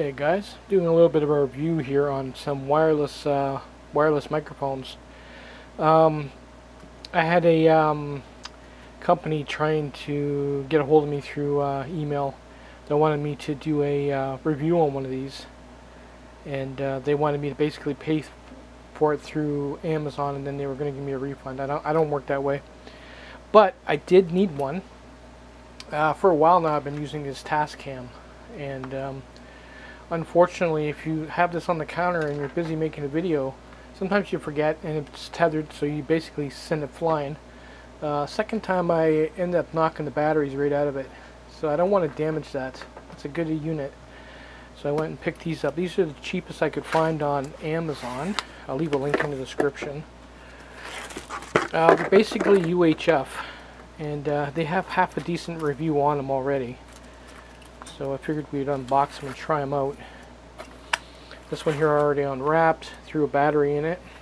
Hey guys, doing a little bit of a review here on some wireless microphones. I had a company trying to get a hold of me through email. They wanted me to do a review on one of these, and they wanted me to basically pay for it through Amazon, and then they were going to give me a refund. I don't work that way, but I did need one. For a while now, I've been using this Tascam, and unfortunately, if you have this on the counter and you're busy making a video, sometimes you forget and it's tethered, so you basically send it flying. Second time I end up knocking the batteries right out of it, so I don't want to damage that. It's a good unit. So I went and picked these up. These are the cheapest I could find on Amazon. I'll leave a link in the description. They're basically UHF, and they have half a decent review on them already. So I figured we'd unbox them and try them out. This one here already unwrapped, threw a battery in it.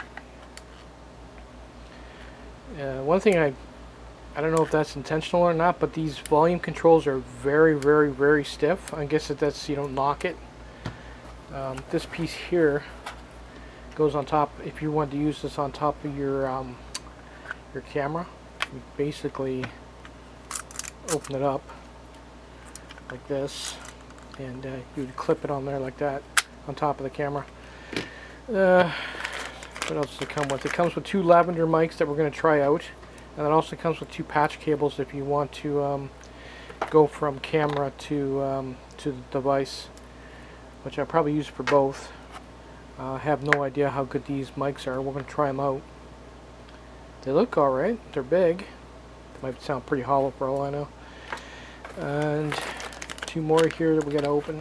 One thing I don't know if that's intentional or not, but these volume controls are very stiff. I guess that's, you don't knock it. This piece here goes on top. If you want to use this on top of your camera, you basically open it up like this, and you would clip it on there like that on top of the camera. What else does it come with? It comes with two lavender mics that we're going to try out, and it also comes with two patch cables if you want to go from camera to the device, which I'll probably use for both. I have no idea how good these mics are. We're going to try them out. They look alright. They're big. They might sound pretty hollow for all I know. And two more here that we got to open.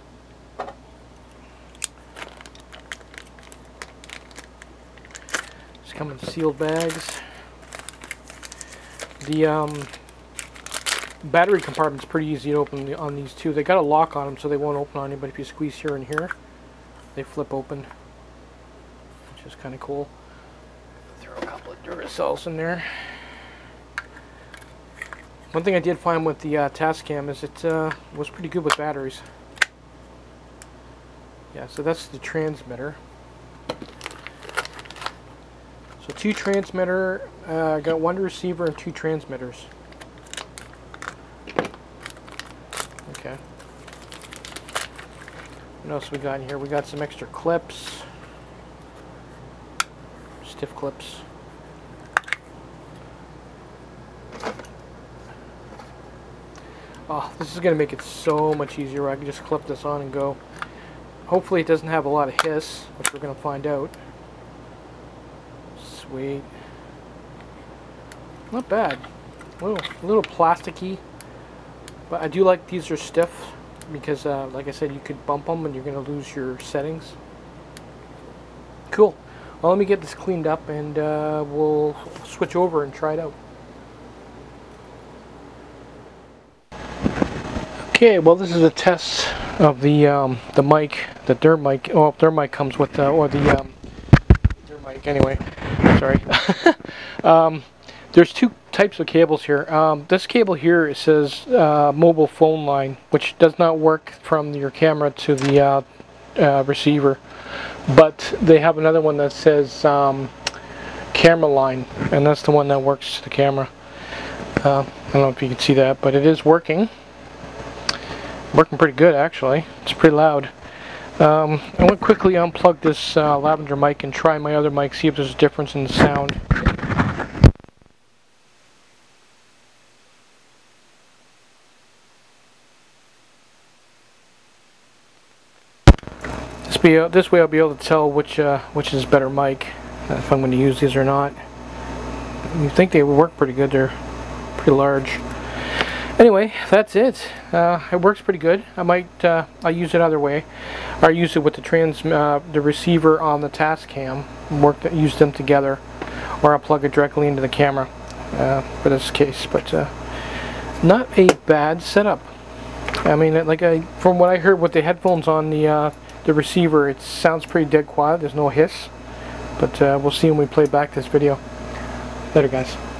Just come in sealed bags. The battery compartment's pretty easy to open on these two. They got a lock on them, so they won't open on you, but if you squeeze here and here, they flip open, which is kind of cool. Throw a couple of Duracells in there. One thing I did find with the Tascam is it was pretty good with batteries. Yeah, so that's the transmitter. So two transmitter, I got one receiver and two transmitters. Okay. What else we got in here? We got some extra clips. Stiff clips. Oh, this is going to make it so much easier. I can just clip this on and go. Hopefully it doesn't have a lot of hiss, which we're going to find out. Sweet. Not bad. A little plasticky. But I do like these are stiff because, like I said, you could bump them and you're going to lose your settings. Cool. Well, let me get this cleaned up and we'll switch over and try it out. Okay, well, this is a test of the mic, their mic. Oh, their mic comes with their mic anyway. Sorry. There's two types of cables here. This cable here, it says mobile phone line, which does not work from your camera to the receiver. But they have another one that says camera line, and that's the one that works to the camera. I don't know if you can see that, but it is working. Working pretty good, actually. It's pretty loud. I want to quickly unplug this lavender mic and try my other mic, see if there's a difference in the sound. This way I'll be able to tell which is better mic, if I'm going to use these or not. You think they would work pretty good? They're pretty large. Anyway, that's it. It works pretty good. I'll use it other way. I'll use it with the receiver on the Tascam. Use them together, or I'll plug it directly into the camera for this case. But not a bad setup. I mean, from what I heard with the headphones on the receiver, it sounds pretty dead quiet. There's no hiss. But we'll see when we play back this video. Later, guys.